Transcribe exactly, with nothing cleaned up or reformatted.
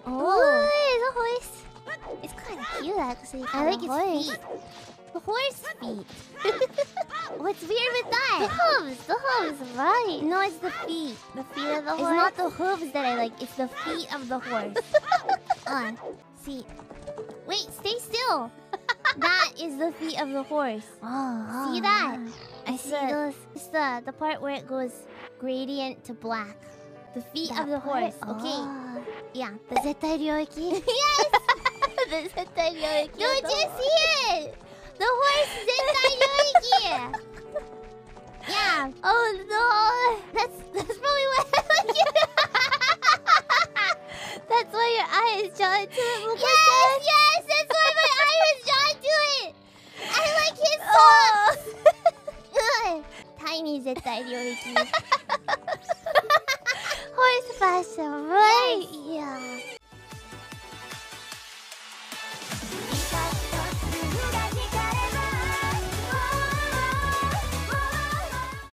Oh, it's a horse. It's kind of cute, actually. I like its feet. The horse feet. What's weird with that? The hooves. The hooves, right? No, it's the feet. The feet of the horse? It's not the hooves that I like. It's the feet of the horse. On. See. Wait, stay still. That is the feet of the horse. Oh, see that? I see the, those. It's the, the part where it goes gradient to black. The feet that of the horse. Part? Okay. Oh. Yeah. The Zettai Ryoiki? Yes! The Zettai Ryoiki. Don't you see it? The horse Zettai Ryoiki! Yeah. Oh no! That's that's probably why I like it. That's why your eye is drawn to it. Moco-chan. Yes, yes! That's why my eye is drawn to it! I like his socks! Tiny Zettai Ryoiki. Horse fashion, right? Yeah.